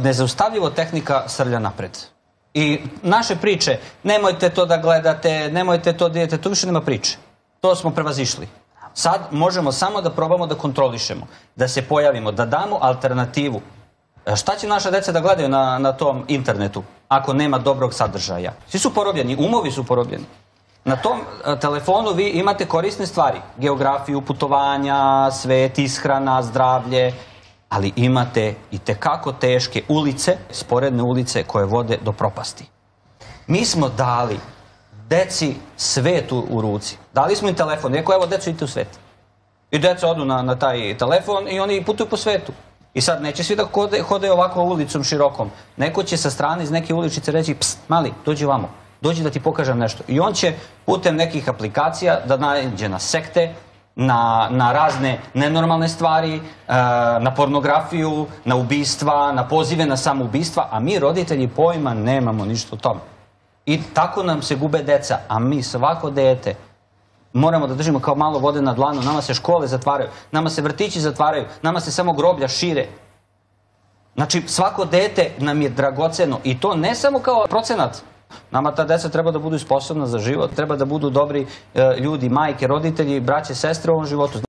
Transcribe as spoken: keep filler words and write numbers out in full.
Nezaustavljivo tehnika srlja napred. I naše priče, nemojte to da gledate, nemojte to da idete, to više nema priče. To smo prevazišli. Sad možemo samo da probamo da kontrolišemo, da se pojavimo, da damo alternativu. Šta će naša deca da gledaju na, na tom internetu ako nema dobrog sadržaja? Svi su porobljeni, umovi su porobljeni. Na tom telefonu vi imate korisne stvari, geografiju, putovanja, svet, ishrana, zdravlje, ali imate i tekako teške ulice, sporedne ulice koje vode do propasti. Mi smo dali deci svet u, u ruci. Dali smo im telefon. Rekao, evo, deco, idite u svet. I deca odu na, na taj telefon i oni putuju po svetu. I sad neće svi da hode, hode ovako ulicom širokom. Neko će sa strane iz neke uličice reći, pst, mali, dođi vamo. Dođi da ti pokažem nešto. I on će putem nekih aplikacija da nađe na sekte, na, na razne nenormalne stvari, na pornografiju, na ubistva, na pozive na samoubistva, a mi roditelji pojma nemamo ništa o tome. I tako nam se gube deca, a mi svako dete moramo da držimo kao malo vode na dlanu, nama se škole zatvaraju, nama se vrtići zatvaraju, nama se samo groblja šire. Znači, svako dete nam je dragoceno i to ne samo kao procenat. Nama ta deca treba da budu sposobna za život, treba da budu dobri ljudi, majke, roditelji, braće, sestre u ovom životu.